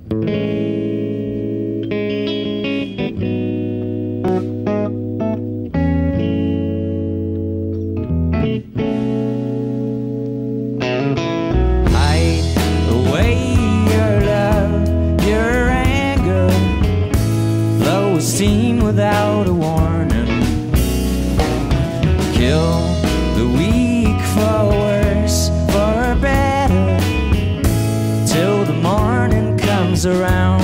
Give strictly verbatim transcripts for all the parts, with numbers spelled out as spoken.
Steam without a warning. Kill the weak for worse, for better, till the morning comes around.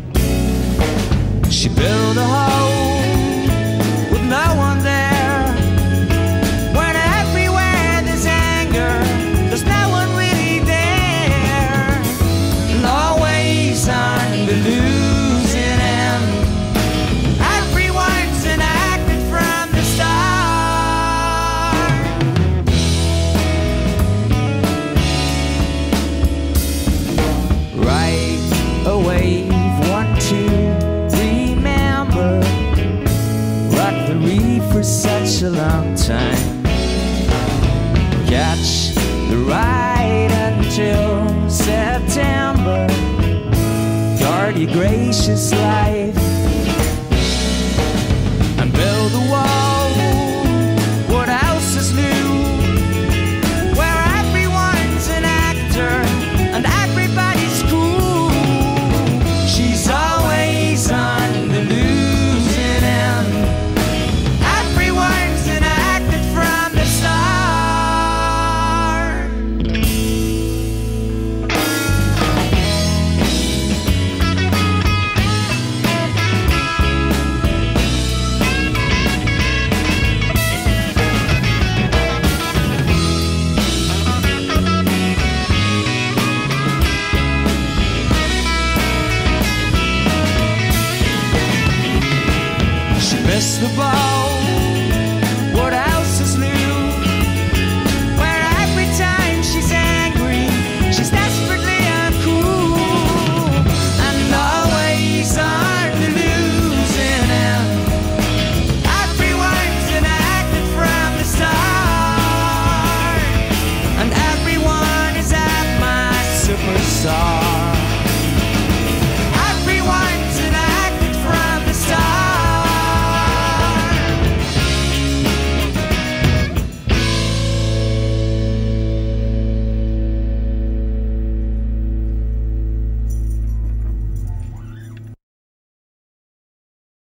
She built a home with no one there. When everywhere there's anger, there's no one really there. And always on the losing end. A wave, one to remember. Rock the reef for such a long time. Catch the ride until September. Guard your gracious life and build a wall. What else is new? Where everyone's an actor and everybody's cool. She's always on the losing end. Everyone's enacted from the start. Missed the ball